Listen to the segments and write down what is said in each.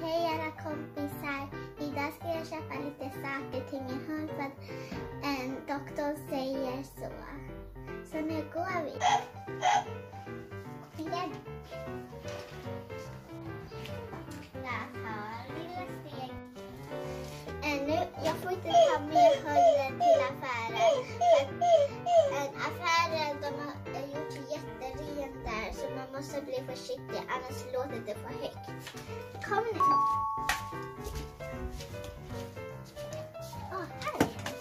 Hej alla kompisar, idag ska jag köpa lite saker till min hund för att en doktor säger så. Så nu går vi. Igen. Där tar lilla steg. Nu, jag får inte ta med hunden till affären. För affären, de har gjort jätterent där så man måste bli försiktig annars låter det för högt. Kom nu. Här är det.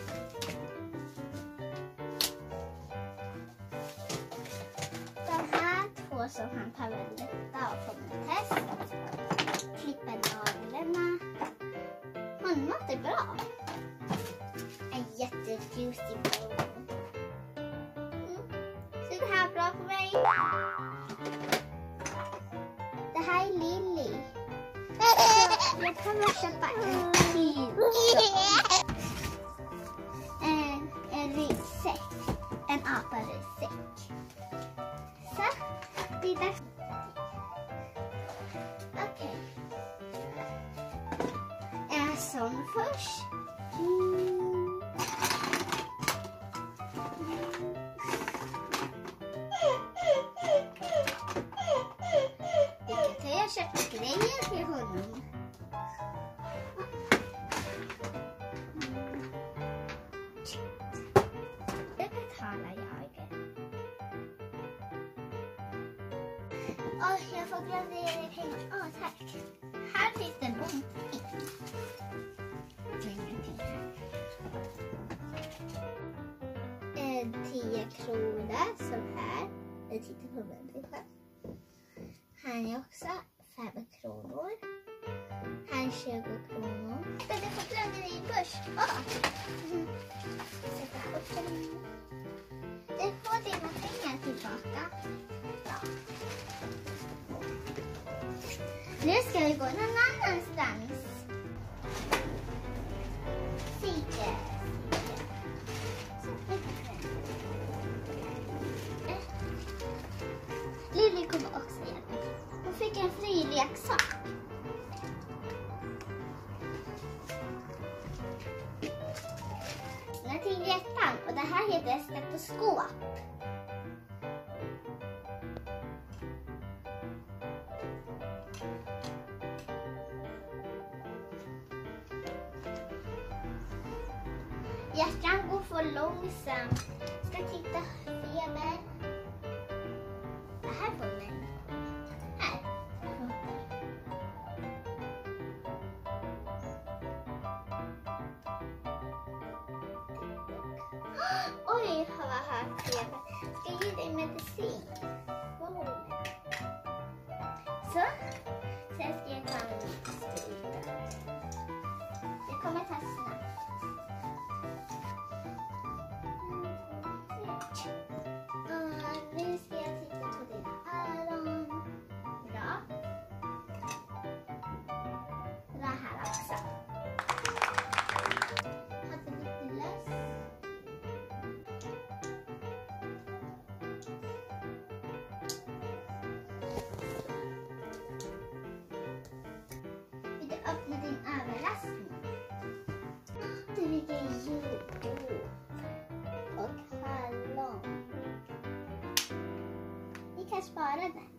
De här två som han tar väldigt lätta och får en test. Klipper naglarna. Hundmat är bra. En jättejuicy bowl. Så det här är bra för mig. Det här är Lily. Så jag kommer köpa en till. En ryggsäck. En apa-ryggsäck. Så, det är dags. Okej. En sån först. Jag köpte grejer till honom. Det betalar jag. Jag får glömma ge dig pengar. Tack. Här finns det någonting. 10 kronor som här. Jag tittar på människan. Här är också 5 kronor. Här är 20 kronor. Du får glömma dig i börs. Sätta upp den. Du får dina pengar tillbaka. Ja. Nu ska vi gå någon annanstans. Fika. Lily kommer också hjälpa. Hon fick en fri leksak. Den till jättan och det här heter stetoskop. Hjärtan går för långsamt. Ska titta feber. Det här får mig. Här. Oj, vad har feber. Ska jag ge dig medicin? Så. Sen ska jag ta en spruta. Det kommer ta snabbt. Nu ska jag titta på dina öron. Bra. Det här också. Har du lite löss? Vill du öppna din överraskning? Du vilken jordgubb och hallon. Vi kan spara den.